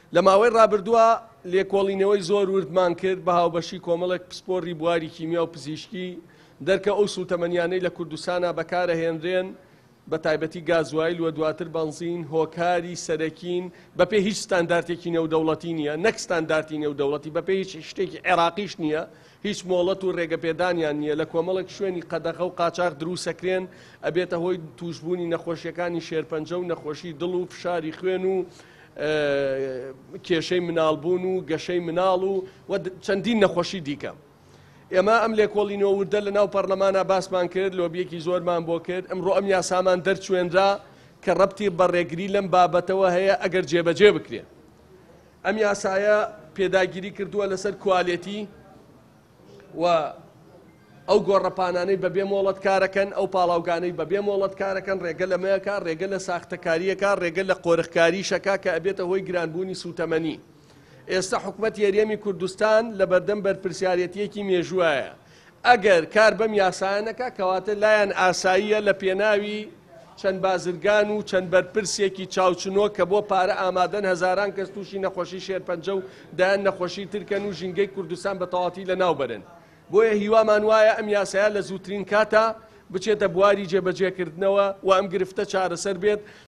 لە ماوەی ڕابردووە لێکۆڵینەوەی زۆر وردمان کرد بە هاوبەشی کۆمەڵێک پسپۆڕی بواری کیمیا و پزیشکی دەرکە ئەو سوتەمەنیانەی لە کوردستانە بەکارەهێنرێن بە تایبەتی گازوایل و دواتر بەنزین هۆکاری سەرەکین بەپێ هیچ ستانداردێکی نێودەوڵەتی نییە، نەک ستانداردی نێودەوڵەتی بەپێ هیچ شتێکی عێراقیش نییە، هیچ مۆڵەت و ڕێگەپێدانیان نییە لە کۆمەڵێک شوێنی قەدەغە و قاچاق دروستەکرێن ئەبێتە هۆی توشبوونی نەخۆشیەکانی شێرپەنجە و نەخۆشی دڵ و فشاری خوێن و کێشەی مناڵبوون و گەشەی مناڵ و چەندین نەخۆشی دیکە. ئێمە ئەم لێکۆڵینەوە وردە لە ناو پەرلەمانە باسمان کرد، لۆبیەکی زۆرمان بۆ کرد. ئەمڕۆ ئەم یاسامان دەرچوێنرا کە ڕەبتی بەڕێگری لەم بابەتەوە هەیە ئەگەر جێبەجێ بکرێ. ئەم یاسایە پێداگیری کردووە لەسەر کوالێتی و ئەو گۆڕەپانانەی بەبێ مۆڵەت کارەکەن، ئەو پاڵاوگانەی بەبێ مۆڵەت کارەکەن، ڕێگە لە مەیەکە، ڕێگە لە ساختەکاریەکە، ڕێگە لە قۆرخکاریشەکە کە ئەبێتە هۆی گرانبوونی سوتەمەنی. ئێستا حکومەت یاریەمی کوردستان لە بەردەم بەرپرسیارەتیەکی مێژوایە. ئەگەر کار بەم یاسایەنەکە کەواتە لایەن ئاساییە لە پێناوی چەند بازرگان و چەند بەرپرسێکی چاوچنۆ کە بۆ پارە ئامادەن هەزاران کەس تووشی نەخۆشی شێرپەنجە و دایان نەخۆشی ترکەن و ژینگەی کوردستان بە تەواتی لە ناوبەرن. بۆیە هیوامان وایە ئەم یاسایە لە زووترین کاتە بچێتە بواری جێبەجێکردنەوە و ئەم گرفتە چارەسەر بێت